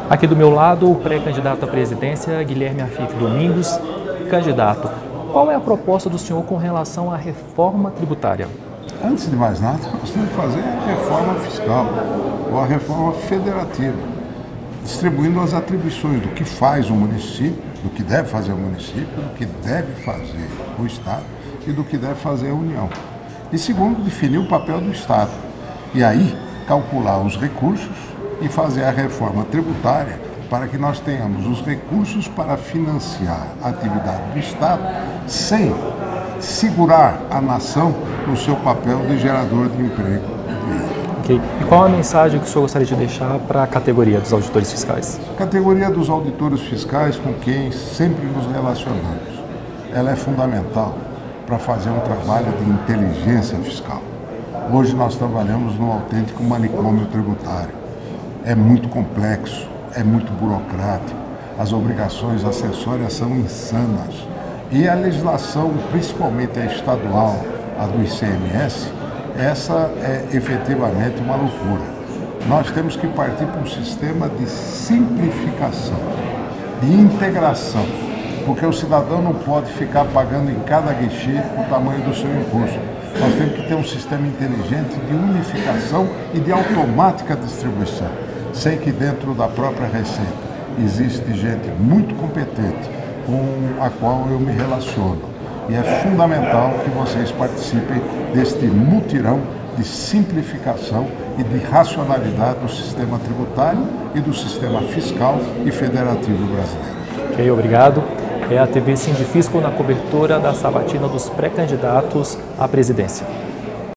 Aqui do meu lado, o pré-candidato à presidência, Guilherme Afif Domingos. Candidato, qual é a proposta do senhor com relação à reforma tributária? Antes de mais nada, nós temos que fazer a reforma fiscal, ou a reforma federativa, distribuindo as atribuições do que faz o município, do que deve fazer o município, do que deve fazer o Estado e do que deve fazer a União. E segundo, definir o papel do Estado. E aí, calcular os recursos e fazer a reforma tributária para que nós tenhamos os recursos para financiar a atividade do Estado sem segurar a nação no seu papel de gerador de emprego. Ok. E qual a mensagem que o senhor gostaria de deixar para a categoria dos auditores fiscais? A categoria dos auditores fiscais com quem sempre nos relacionamos, ela é fundamental para fazer um trabalho de inteligência fiscal. Hoje nós trabalhamos num autêntico manicômio tributário. É muito complexo, é muito burocrático, as obrigações acessórias são insanas e a legislação, principalmente a estadual, a do ICMS, essa é efetivamente uma loucura. Nós temos que partir para um sistema de simplificação, de integração, porque o cidadão não pode ficar pagando em cada guichê o tamanho do seu imposto. Nós temos que ter um sistema inteligente de unificação e de automática distribuição. Sei que dentro da própria Receita existe gente muito competente com a qual eu me relaciono. E é fundamental que vocês participem deste mutirão de simplificação e de racionalidade do sistema tributário e do sistema fiscal e federativo brasileiro. Ok, obrigado. É a TV Sindifisco na cobertura da sabatina dos pré-candidatos à presidência.